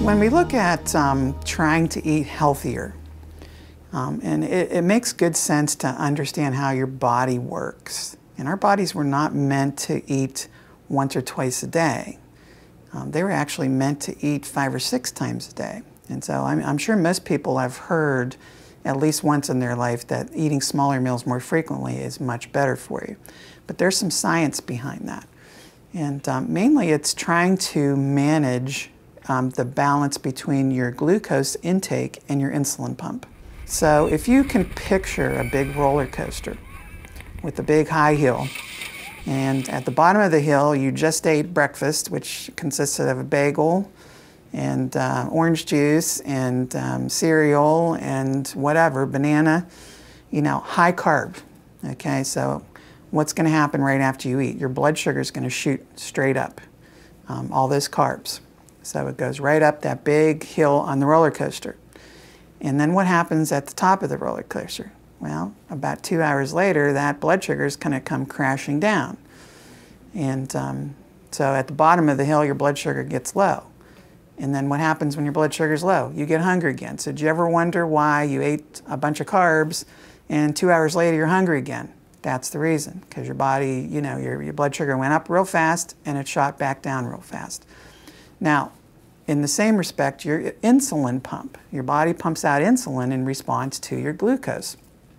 When we look at trying to eat healthier, and it makes good sense to understand how your body works. And our bodies were not meant to eat once or twice a day. They were actually meant to eat 5 or 6 times a day. And so I'm sure most people have heard at least once in their life that eating smaller meals more frequently is much better for you. But there's some science behind that. And mainly it's trying to manage the balance between your glucose intake and your insulin pump. So if you can picture a big roller coaster with a big high hill, and at the bottom of the hill you just ate breakfast, which consisted of a bagel and orange juice and cereal and whatever, banana, you know, high carb. Okay, so what's going to happen right after you eat? Your blood sugar is going to shoot straight up, all those carbs. So it goes right up that big hill on the roller coaster. And then what happens at the top of the roller coaster? Well, about 2 hours later, that blood sugar is going to come crashing down. And so at the bottom of the hill, your blood sugar gets low. And then what happens when your blood sugar is low? You get hungry again. So did you ever wonder why you ate a bunch of carbs and 2 hours later you're hungry again? That's the reason, because your body, you know, your blood sugar went up real fast and it shot back down real fast. Now, in the same respect, your insulin pump, your body pumps out insulin in response to your glucose.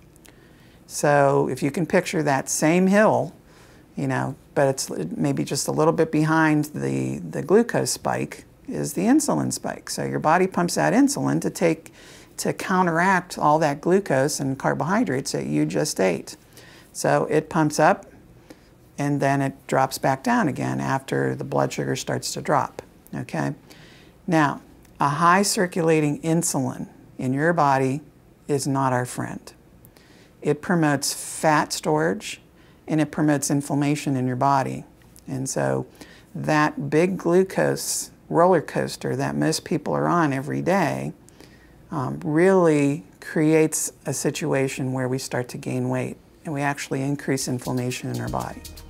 So if you can picture that same hill, you know, but it's maybe just a little bit behind the glucose spike is the insulin spike. So your body pumps out insulin to counteract all that glucose and carbohydrates that you just ate. So it pumps up and then it drops back down again after the blood sugar starts to drop, okay? Now, a high circulating insulin in your body is not our friend. It promotes fat storage and it promotes inflammation in your body. And so that big glucose roller coaster that most people are on every day really creates a situation where we start to gain weight and we actually increase inflammation in our body.